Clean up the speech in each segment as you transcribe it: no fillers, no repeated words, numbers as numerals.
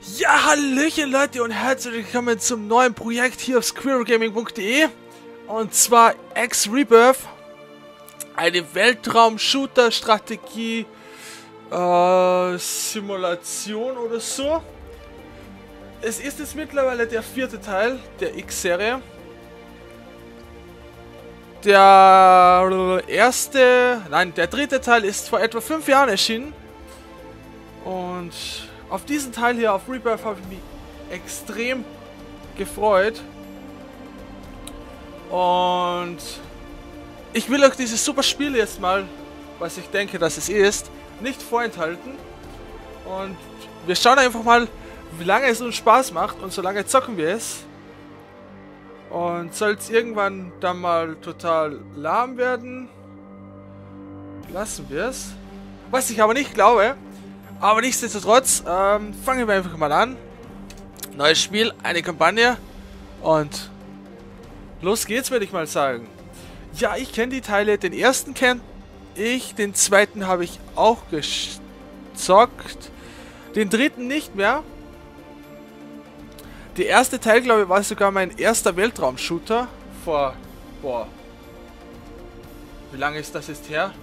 Ja, hallöchen Leute und herzlich willkommen zum neuen Projekt hier auf squirrelgaming.de. Und zwar X Rebirth. Eine Weltraum-Shooter-Strategie Simulation oder so. Es ist jetzt mittlerweile der 4. Teil der X-Serie. Der 3. Teil ist vor etwa 5 Jahren erschienen. Und auf diesen Teil hier, auf Rebirth, habe ich mich extrem gefreut. Und ich will euch dieses super Spiel jetzt mal, was ich denke, dass es ist, nicht vorenthalten. Und wir schauen einfach mal, wie lange es uns Spaß macht. Und so lange zocken wir es. Und soll es irgendwann dann mal total lahm werden, lassen wir es. Was ich aber nicht glaube. Aber nichtsdestotrotz, fangen wir einfach mal an. Neues Spiel, eine Kampagne. Und los geht's, würde ich mal sagen. Ja, ich kenne die Teile. Den ersten kenne ich. Den zweiten habe ich auch gezockt. Den dritten nicht mehr. Der erste Teil, glaube ich, war sogar mein erster Weltraum-Shooter. Vor, boah. Wie lange ist das jetzt her?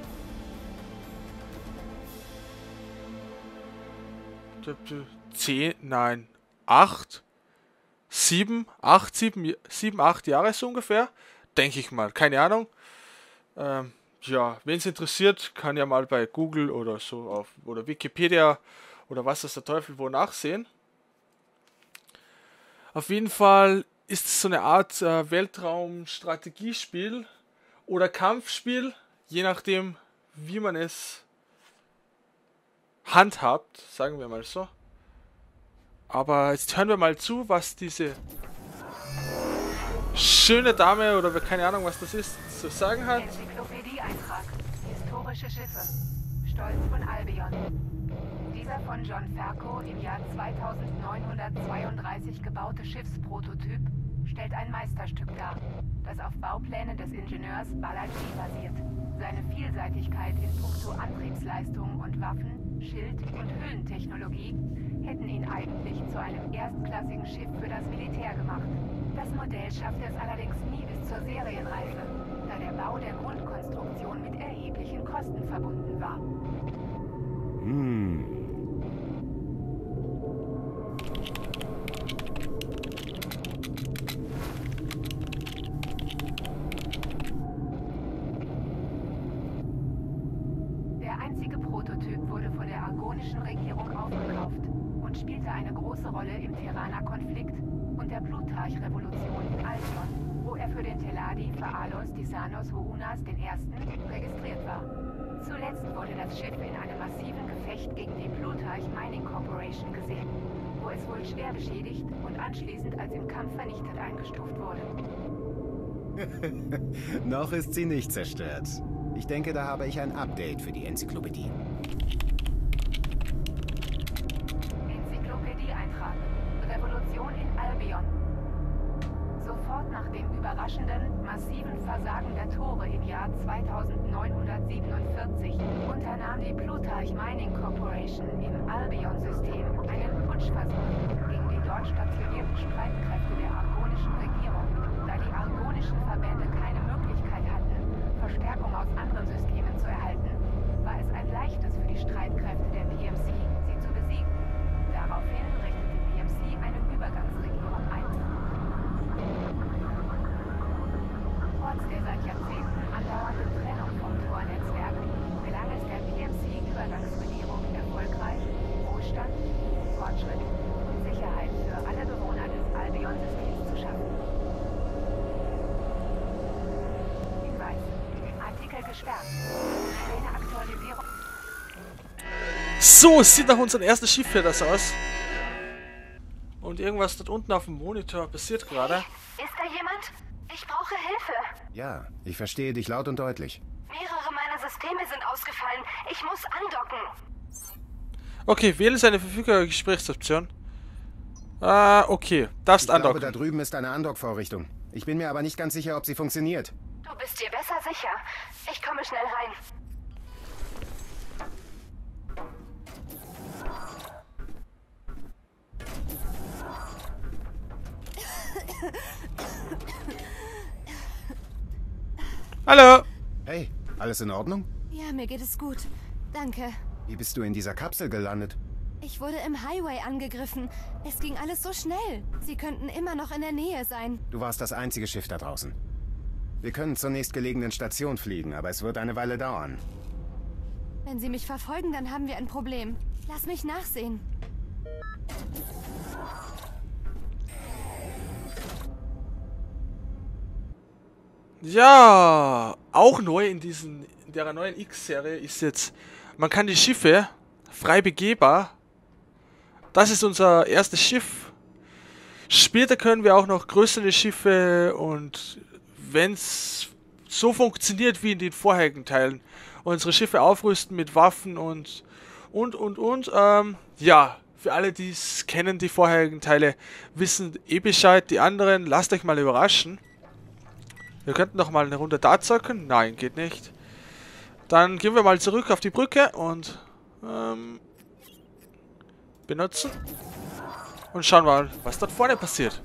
Nein, 8, 7, 8 Jahre so ungefähr, denke ich mal, keine Ahnung. Ja, wen es interessiert, kann ja mal bei Google oder so oder Wikipedia oder was das der Teufel wo nachsehen. Auf jeden Fall ist es so eine Art Weltraum-Strategiespiel oder Kampfspiel, je nachdem, wie man es handhabt, sagen wir mal so. Aber jetzt hören wir mal zu, was diese schöne Dame oder keine Ahnung was das ist, zu sagen hat. Enzyklopädie-Eintrag. Historische Schiffe. Stolz von Albion. Dieser von John Ferko im Jahr 2932 gebaute Schiffsprototyp stellt ein Meisterstück dar, das auf Bauplänen des Ingenieurs Balaji basiert. Seine Vielseitigkeit in puncto Antriebsleistung und Waffen-, Schild- und Höhlentechnologie hätten ihn eigentlich zu einem erstklassigen Schiff für das Militär gemacht. Das Modell schaffte es allerdings nie bis zur Serienreife, da der Bau der Grundkonstruktion mit erheblichen Kosten verbunden war. Der einzige Prototyp wurde von der argonischen Regierung aufgekauft und spielte eine große Rolle im Tirana-Konflikt und der Plutarch-Revolution in Albion, wo er für den Teladi Phaalos Tisanos Hounas I. registriert war. Zuletzt wurde das Schiff in einem massiven Gefecht gegen die Plutarch Mining Corporation gesehen, wo es wohl schwer beschädigt und anschließend als im Kampf vernichtet eingestuft wurde. Noch ist sie nicht zerstört. Ich denke, da habe ich ein Update für die Enzyklopädie. Enzyklopädie-Eintrag. Revolution in Albion. Sofort nach dem überraschenden, massiven Versagen der Tore im Jahr 2947 unternahm die Plutarch Mining Corporation im Albion-System einen Putschversuch gegen die dort stationierten Streitkräfte der argonischen Regierung, da die argonischen Verbände keine Möglichkeit hatten, Verstärkung aus anderen Systemen zu erhalten, war es ein leichtes für die Streitkräfte der PMC, sie zu besiegen. Daraufhin richtete die PMC eine Übergangsregierung ein. Trotz der seit Jahrzehnten andauernden Trennung vom Tor-Netzwerk gelang es der PMC-Übergangsregierung erfolgreich, Wohlstand, Fortschritt und Sicherheit für alle Bewohner des Albion-Systems zu schaffen. Hinweis: Artikel gesperrt. Eine Aktualisierung. So, es sieht nach unserem ersten Schiff hier das aus. Und irgendwas dort unten auf dem Monitor passiert gerade. Ist da jemand? Ich brauche Hilfe. Ja, ich verstehe dich laut und deutlich. Mehrere meiner Systeme sind ausgefallen. Ich muss andocken. Okay, wähle seine verfügbare Gesprächsoption. Okay, darfst Ich glaube, andocken. da drüben ist eine Andock-Vorrichtung. Ich bin mir aber nicht ganz sicher, ob sie funktioniert. Du bist dir besser sicher. Ich komme schnell rein. Hallo. Hey, alles in Ordnung? Ja, mir geht es gut. Danke. Wie bist du in dieser Kapsel gelandet? Ich wurde im Highway angegriffen. Es ging alles so schnell. Sie könnten immer noch in der Nähe sein. Du warst das einzige Schiff da draußen. Wir können zur nächstgelegenen Station fliegen, aber es wird eine Weile dauern. Wenn Sie mich verfolgen, dann haben wir ein Problem. Lass mich nachsehen. Ja, auch neu in der neuen X-Serie ist jetzt, man kann die Schiffe frei begehbar. Das ist unser erstes Schiff. Später können wir auch noch größere Schiffe und wenn es so funktioniert wie in den vorherigen Teilen, unsere Schiffe aufrüsten mit Waffen und. Ja, für alle, die es kennen, die vorherigen Teile, wissen eh Bescheid. Die anderen, lasst euch mal überraschen. Wir könnten noch mal eine Runde Dart zocken. Nein, geht nicht. Dann gehen wir mal zurück auf die Brücke und benutzen. Und schauen mal, was dort vorne passiert.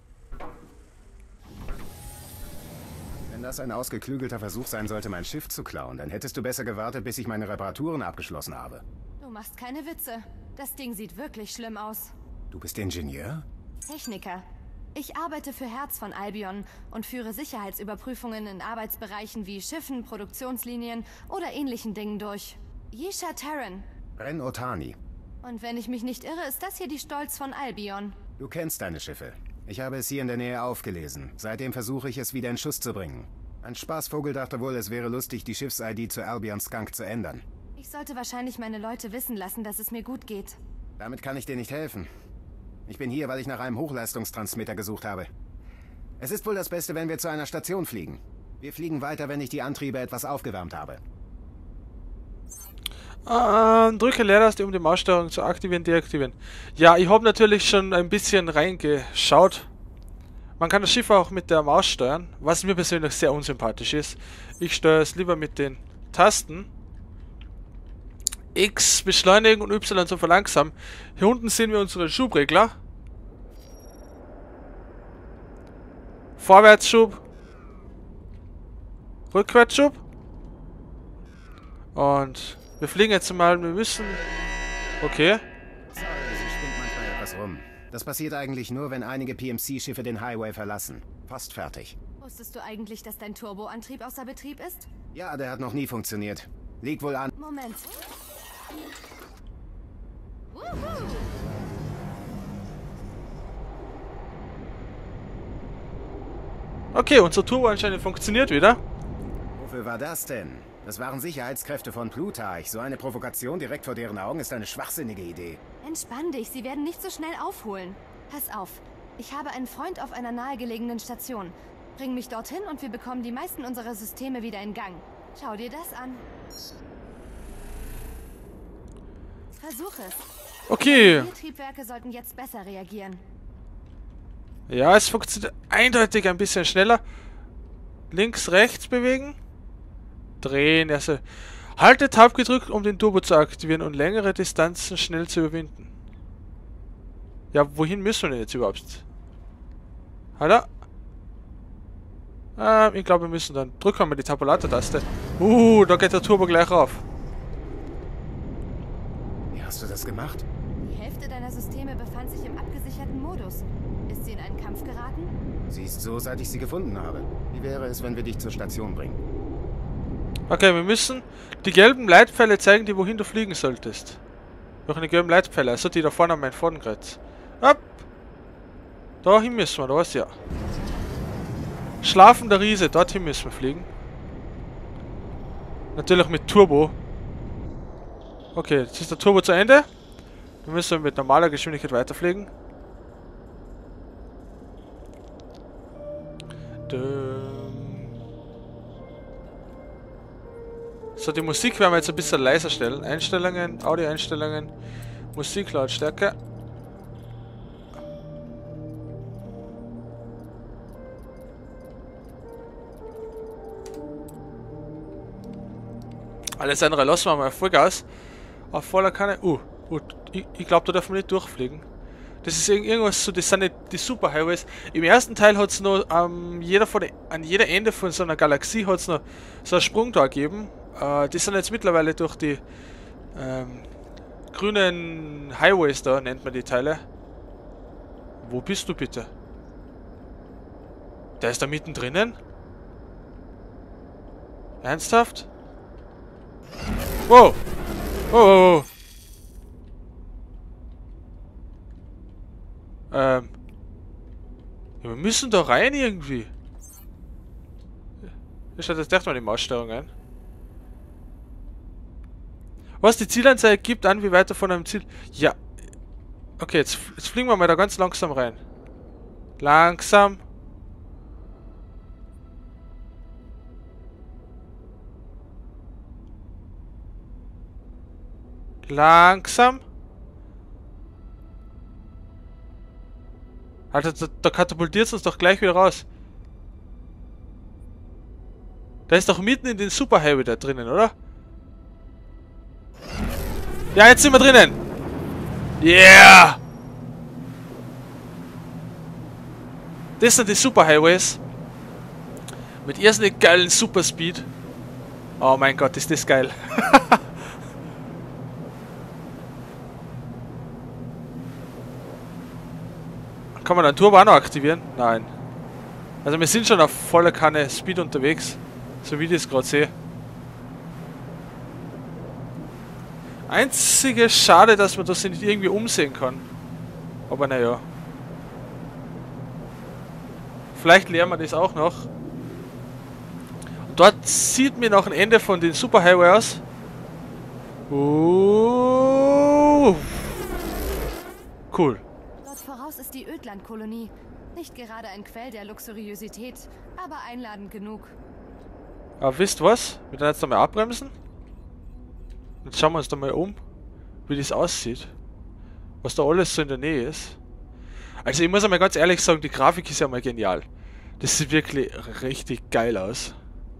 Wenn das ein ausgeklügelter Versuch sein sollte, mein Schiff zu klauen, dann hättest du besser gewartet, bis ich meine Reparaturen abgeschlossen habe. Du machst keine Witze. Das Ding sieht wirklich schlimm aus. Du bist Ingenieur? Techniker. Ich arbeite für Herz von Albion und führe Sicherheitsüberprüfungen in Arbeitsbereichen wie Schiffen, Produktionslinien oder ähnlichen Dingen durch. Yisha Terran. Ren Otani. Und wenn ich mich nicht irre, ist das hier die Stolz von Albion. Du kennst deine Schiffe. Ich habe es hier in der Nähe aufgelesen. Seitdem versuche ich es wieder in Schuss zu bringen. Ein Spaßvogel dachte wohl, es wäre lustig, die Schiffs-ID zu Albion Skunk zu ändern. Ich sollte wahrscheinlich meine Leute wissen lassen, dass es mir gut geht. Damit kann ich dir nicht helfen. Ich bin hier, weil ich nach einem Hochleistungstransmitter gesucht habe. Es ist wohl das Beste, wenn wir zu einer Station fliegen. Wir fliegen weiter, wenn ich die Antriebe etwas aufgewärmt habe. Drücke Leertaste, um die Maussteuerung zu aktivieren, deaktivieren. Ja, ich habe natürlich schon ein bisschen reingeschaut. Man kann das Schiff auch mit der Maus steuern, was mir persönlich sehr unsympathisch ist. Ich steuere es lieber mit den Tasten. X beschleunigen und Y zum Verlangsamen. Hier unten sehen wir unsere Schubregler. Vorwärtsschub. Rückwärtsschub. Und wir fliegen jetzt mal, wir müssen... Okay. Sorry, sie spinnt manchmal etwas rum. Das passiert eigentlich nur, wenn einige PMC-Schiffe den Highway verlassen. Fast fertig. Wusstest du eigentlich, dass dein Turboantrieb außer Betrieb ist? Ja, der hat noch nie funktioniert. Liegt wohl an... Moment. Okay, unser Turbo anscheinend funktioniert wieder. Wofür war das denn? Das waren Sicherheitskräfte von Plutarch. So eine Provokation direkt vor deren Augen ist eine schwachsinnige Idee. Entspann dich, sie werden nicht so schnell aufholen. Pass auf, ich habe einen Freund auf einer nahegelegenen Station. Bring mich dorthin und wir bekommen die meisten unserer Systeme wieder in Gang. Schau dir das an. Versuch es. Okay. Die Triebwerke sollten jetzt besser reagieren. Ja, es funktioniert eindeutig ein bisschen schneller. Links, rechts bewegen. Drehen. Also, halte Tab gedrückt, um den Turbo zu aktivieren und längere Distanzen schnell zu überwinden. Ja, wohin müssen wir denn jetzt überhaupt? Hallo? Ich glaube, wir müssen dann... Drücken wir mal die Tabulator-Taste. Da geht der Turbo gleich rauf. Wie hast du das gemacht? Die Hälfte deiner Systeme befand sich im abgesicherten Modus. Ist sie in einen Kampf geraten? Sie ist so, seit ich sie gefunden habe. Wie wäre es, wenn wir dich zur Station bringen? Okay, wir müssen... Die gelben Leitpfeile zeigen dir, wohin du fliegen solltest. Noch eine gelben Leitpfeile, also die da vorne an meinem Vorderkreuz. Ab! Dahin müssen wir, da ist ja. Schlafender Riese, dorthin müssen wir fliegen. Natürlich mit Turbo. Okay, jetzt ist der Turbo zu Ende. Wir müssen mit normaler Geschwindigkeit weiterfliegen. So, die Musik werden wir jetzt ein bisschen leiser stellen. Einstellungen, Audio-Einstellungen, Musiklautstärke. Alles andere lassen wir mal Vollgas. Auf voller Kanne. Ich glaube, da dürfen wir nicht durchfliegen. Das ist irgendwas so, das sind nicht die Super-Highways. Im ersten Teil hat es noch an jeder Ende von so einer Galaxie hat es noch so einen Sprung da gegeben. Die sind jetzt mittlerweile durch die grünen Highways da, nennt man die Teile. Wo bist du bitte? Der ist da mittendrin? Ernsthaft? Wow! Oh! Ja, wir müssen da rein irgendwie. Ich schaue jetzt echt mal die Maussteuerung ein. Was, die Zielanzeige gibt an, wie weit von einem Ziel... Ja. Okay, jetzt fliegen wir mal da ganz langsam rein. Langsam. Langsam. Alter, da katapultiert es uns doch gleich wieder raus. Da ist doch mitten in den Super Highway da drinnen, oder? Ja, jetzt sind wir drinnen. Yeah! Das sind die Super Highways. Mit irrsinnig geilen Super Speed. Oh mein Gott, ist das geil. Kann man den Turbo auch noch aktivieren? Nein. Also wir sind schon auf voller Kanne Speed unterwegs. So wie ich das gerade sehe. Einzige Schade, dass man das nicht irgendwie umsehen kann. Aber naja. Vielleicht lernen wir das auch noch. Und dort sieht mir noch ein Ende von den Super Highway aus. Cool. Dort voraus ist die Ödland-Kolonie. Nicht gerade ein Quell der Luxuriosität, aber einladend genug. Aber wisst was? Wir werden jetzt einmal abbremsen. Jetzt schauen wir uns da mal um, wie das aussieht. Was da alles so in der Nähe ist. Also ich muss einmal ganz ehrlich sagen, die Grafik ist ja mal genial. Das sieht wirklich richtig geil aus.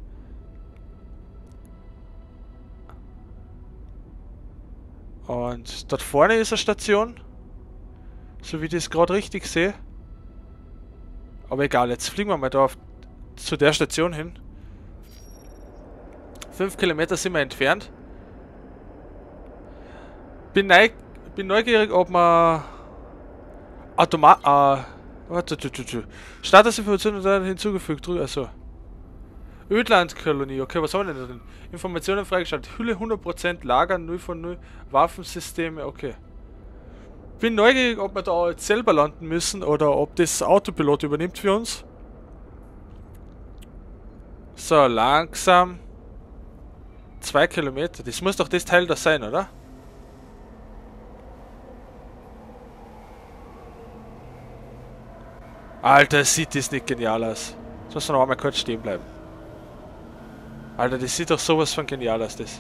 Und dort vorne ist eine Station. So wie ich das gerade richtig sehe. Aber egal, jetzt fliegen wir mal da zu der Station hin. 5 Kilometer sind wir entfernt. Bin neugierig, ob man Statusinformationen hinzugefügt. Also. Ödland-Kolonie. Okay, was haben wir denn da drin? Informationen freigeschaltet. Hülle 100% Lager, 0 von 0. Waffensysteme, okay. Bin neugierig, ob wir da jetzt selber landen müssen oder ob das Autopilot übernimmt für uns. So, langsam. 2 Kilometer. Das muss doch das Teil da sein, oder? Alter, sieht das nicht genial aus. Jetzt muss man noch einmal kurz stehen bleiben. Alter, das sieht doch sowas von genial aus, das.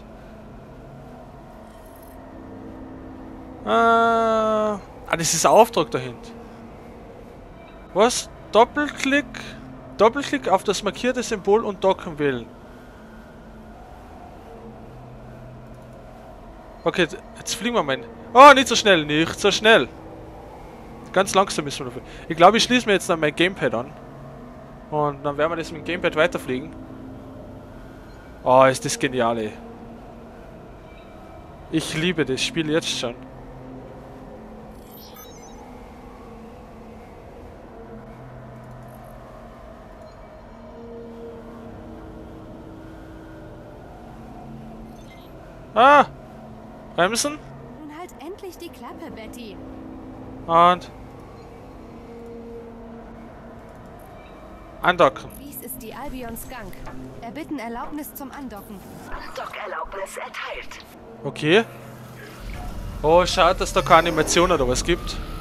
Das ist ein Auftrag dahinter. Was? Doppelklick auf das markierte Symbol und docken wählen. Okay, jetzt fliegen wir mal hin. Oh, nicht so schnell, nicht so schnell. Ganz langsam müssen wir dafür. Ich glaube, ich schließe mir jetzt dann mein Gamepad an. Und dann werden wir das mit dem Gamepad weiterfliegen. Oh, ist das genial, ey. Ich liebe das Spiel jetzt schon. Ah! Bremsen? Nun halt endlich die Klappe, Betty. Und andocken. Dies ist die Albion Skunk. Erbitten Erlaubnis zum Andocken. Dockerlaubnis erteilt. Okay. Oh, schade, dass da keine Animation oder was gibt.